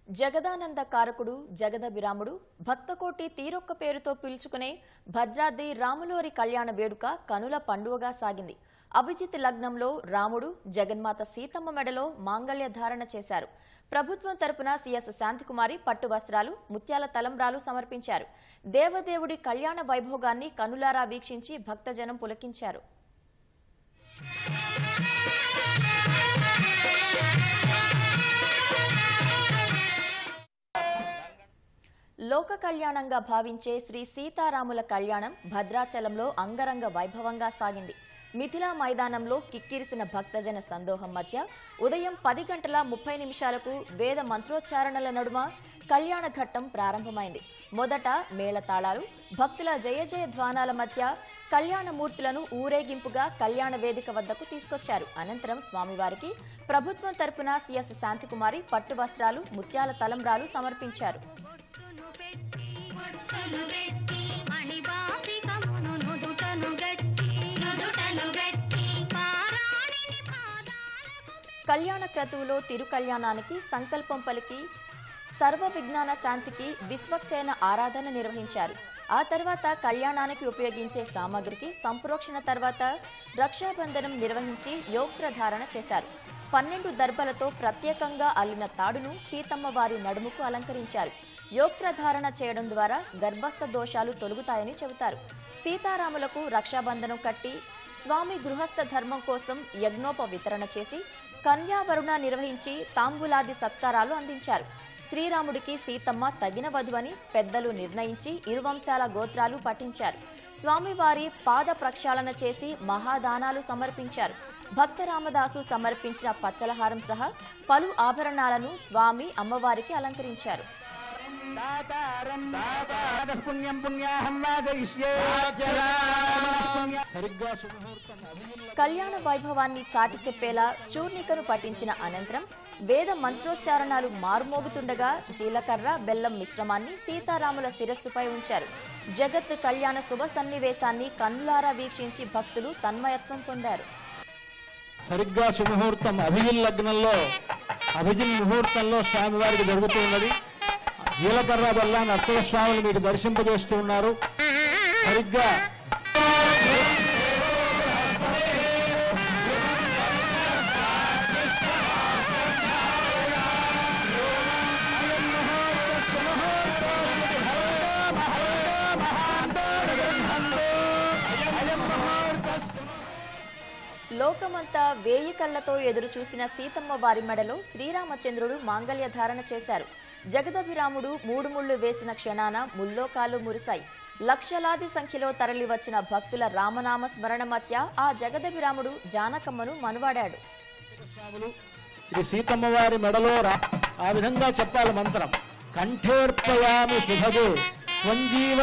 జగదానంద కారకుడు జగదభిరాముడు భక్తకోటి తీరొక్క పేరుతో పిలుచుకునే భద్రాద్రి రాములోరి కళ్యాణ వేడుక కనుల పండువగా సాగింది. అభిజిత్ లగ్నంలో రాముడు జగన్మాత సీతమ్మ మెడలో మాంగళ్య ధారణ చేశారు. ప్రభుత్వం తరపున సిఎస్ శాంతికుమారి పట్టు వస్త్రాలు, ముత్యాల తలంబ్రాలు సమర్పించారు. దేవదేవుడి కళ్యాణ వైభోగాన్ని కనులారా వీక్షించి భక్తజనం పులకించారు. లోక కళ్యాణంగా భావించే శ్రీ సీతారాముల కళ్యాణం భద్రాచలంలో అంగరంగ వైభవంగా సాగింది. మిథిలా మైదానంలో కిక్కిరిసిన భక్తజన సందోహం మధ్య ఉదయం 10:30 వేద మంత్రోచ్చారణల నడుమ కళ్యాణ ఘట్టం ప్రారంభమైంది. మొదట మేళతాళాలు, భక్తుల జయ జయ ధ్వానాల మధ్య కళ్యాణమూర్తులను ఊరేగింపుగా కళ్యాణ వేదిక వద్దకు తీసుకొచ్చారు. అనంతరం స్వామివారికి ప్రభుత్వం తరపున సిఎస్ శాంతికుమారి పట్టు వస్త్రాలు, ముత్యాల తలంబ్రాలు సమర్పించారు. కళ్యాణ క్రతువులో తిరుకళ్యాణానికి సంకల్పం పలికి సర్వ విజ్ఞాన శాంతికి విశ్వక్సేన ఆరాధన నిర్వహించారు. ఆ తర్వాత కళ్యాణానికి ఉపయోగించే సామాగ్రికి సంప్రోక్షణ తర్వాత రక్షాబంధనం నిర్వహించి యోగ్రధారణ చేశారు. 12 దర్భలతో ప్రత్యేకంగా అల్లిన తాడును సీతమ్మ వారి నడుముకు అలంకరించారు. యోగ్రధారణ చేయడం ద్వారా గర్భస్థ దోషాలు తొలగుతాయని చెబుతారు. సీతారాములకు రక్షాబంధనం కట్టి స్వామి గృహస్థ ధర్మం కోసం యజ్ఞోపవితరణ చేసి కన్యావరుణ నిర్వహించి తాంబూలాది సత్కారాలు అందించారు. శ్రీరాముడికి సీతమ్మ తగిన వధువని పెద్దలు నిర్ణయించి ఇరువంశాల గోత్రాలు పఠించారు. స్వామివారి పాద ప్రక్షాళన చేసి మహాదానాలు సమర్పించారు. భక్త రామదాసు సమర్పించిన పచ్చలహారం సహా పలు ఆభరణాలను స్వామి అమ్మవారికి అలంకరించారు. కళ్యాణ వైభవాన్ని చాటి చెప్పేలా చూర్ణికను పఠించిన అనంతరం వేద మంత్రోచ్చారణాలు మారుమోగుతుండగా జీలకర్ర బెల్లం మిశ్రమాన్ని సీతారాముల శిరస్సుపై ఉంచారు. జగత్ కళ్యాణ శుభ సన్నివేశాన్ని కన్నులారా వీక్షించి భక్తులు తన్మయత్వం పొందారు. సరిగ్గా సుముహూర్తం అభిజిత్ లగ్నంలో అభిజిత్ ముహూర్తంలో స్వామివారికి జరుగుతున్నది. జీలకర్ర బెల్లం అర్చక స్వాములు మీకు దర్శింపజేస్తూ ఉన్నారు. సరిగ్గా లోకమంతా వేయి కళ్లతో ఎదురు చూసిన సీతమ్మ వారి మెడలో శ్రీరామచంద్రుడు మాంగళ్య ధారణ చేశారు. జగదభిరాముడు 3 ముళ్ళు వేసిన క్షణాన ముల్లోకాలు మురిశాయి. లక్షలాది సంఖ్యలో తరలి వచ్చిన భక్తుల రామనామ స్మరణ మధ్య ఆ జగదభిరాముడు జానకమ్మను మనువాడాడు. ఇది సీతమ్మ వారి మెడలో ఆ విధంగా చెప్పాలి మంత్రం. కంఠేర్పయామి శుభగే త్వంజీవ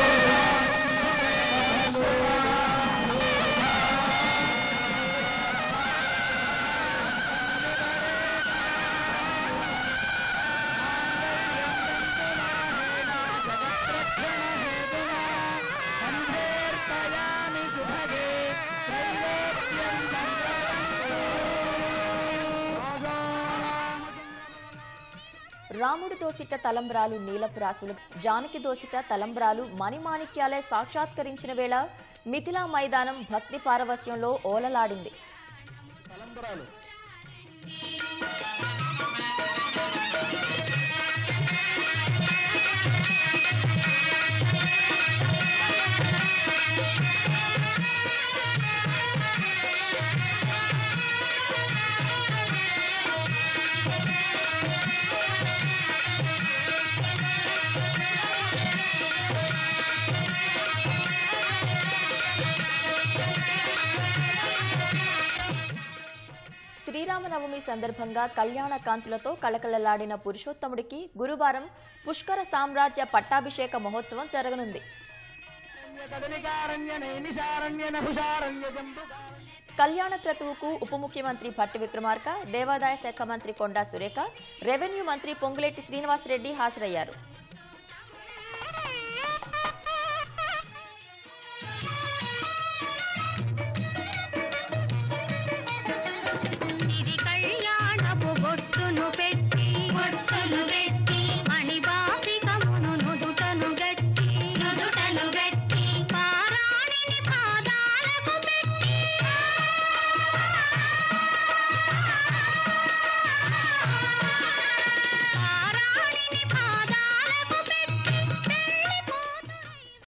రాముడు దోసిట తలంబ్రాలు నీలపు రాసులు, జానకి దోసిట తలంబ్రాలు మణిమాణిక్యాలే సాక్షాత్కరించిన వేళ మిథిలా మైదానం భక్తి పారవస్యంలో ఓలలాడింది. శ్రీరామనవమి సందర్భంగా కళ్యాణ కాంతులతో కళకళలాడిన పురుషోత్తముడికి గురువారం పుష్కర సామ్రాజ్య పట్టాభిషేక మహోత్సవం జరగనుంది. కళ్యాణ క్రతువుకు ఉప ముఖ్యమంత్రి భట్టి విక్రమార్క, దేవాదాయ శాఖ మంత్రి కొండా సురేఖ, రెవెన్యూ మంత్రి పొంగులేటి శ్రీనివాసరెడ్డి హాజరయ్యారు. ఇది కళ్యాణపు బొట్టును పెట్టి దండను పెట్టి